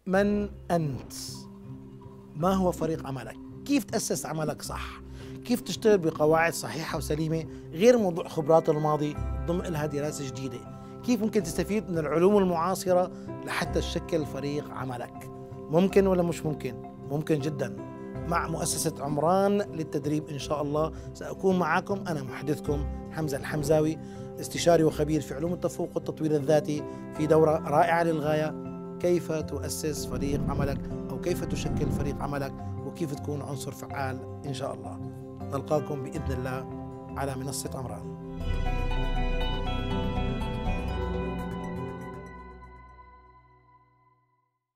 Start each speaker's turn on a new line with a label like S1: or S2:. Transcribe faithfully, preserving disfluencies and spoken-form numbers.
S1: من أنت؟ ما هو فريق عملك؟ كيف تأسس عملك صح؟ كيف تشتغل بقواعد صحيحة وسليمة غير موضوع خبرات الماضي ضمن لها دراسة جديدة؟ كيف ممكن تستفيد من العلوم المعاصرة لحتى تشكل فريق عملك؟ ممكن ولا مش ممكن؟ ممكن جدا. مع مؤسسة عمران للتدريب إن شاء الله سأكون معكم أنا محدثكم حمزة الحمزاوي، استشاري وخبير في علوم التفوق والتطوير الذاتي، في دورة رائعة للغاية: كيف تؤسس فريق عملك، أو كيف تشكل فريق عملك، وكيف تكون عنصر فعال إن شاء الله. نلقاكم بإذن الله على منصة عمران.